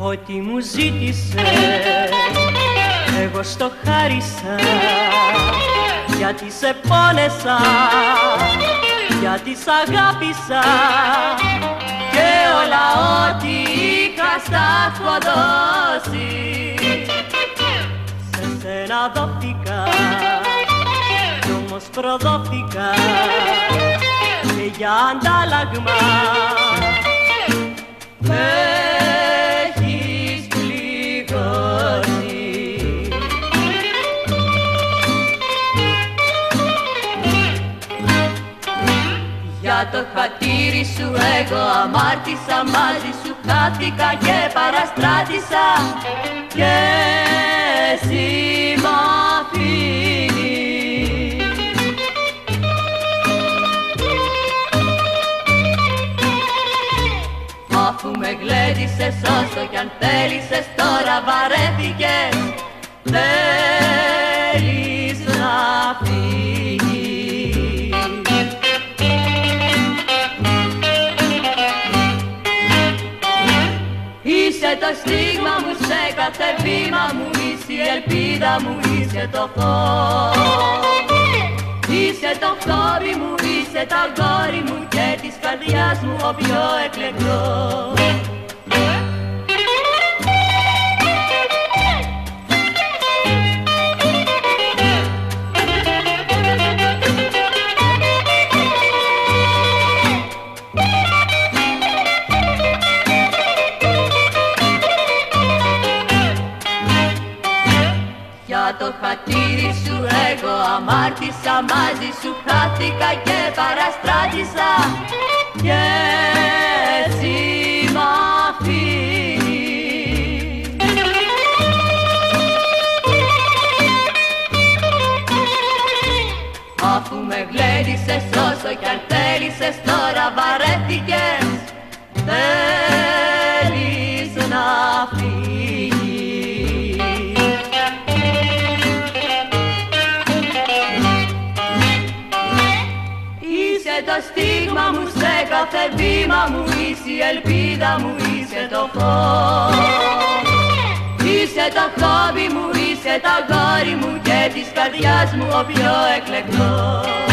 Ό,τι μου ζήτησε εγώ στο χάρισα, γιατί σε πόνεσα, γιατί σ' αγάπησα και όλα ό,τι είχα στα έχω δώσει. Σε σένα δόθηκα κι όμως προδόθηκα και για αντάλλαγμα με έχεις πληγώσει. Για το χατήρι σου εγώ αμάρτησα, μαζί σου χάθηκα και παραστράτησα και εσύ μ' αφήνεις. Αφού με γλέντισες όσο κι αν θέλησες, τώρα βαρέθηκες, θέλεις να φύγεις. Είσαι το στίγμα μου σε κάθε βήμα μου, είσαι η ελπίδα μου, είσαι το φως. Είσαι το χόμπι μου, είσαι το αγόρι μου και της καρδιάς μου ο πιο εκλεκτός. Για το χατήρι σου εγώ αμάρτησα, μαζί σου χάθηκα και παραστράτησα και εσύ μ' αφήνεις. Αφού με γλέντισες όσο κι αν θέλησες, τώρα βαρέθηκες, θέλεις να φύγεις. Είσαι το στίγμα μου σε κάθε βήμα μου, είσαι η ελπίδα μου, είσαι το φως. Είσαι το χόμπι μου, είσαι το αγόρι μου και της καρδιάς μου ο πιο εκλεκτός.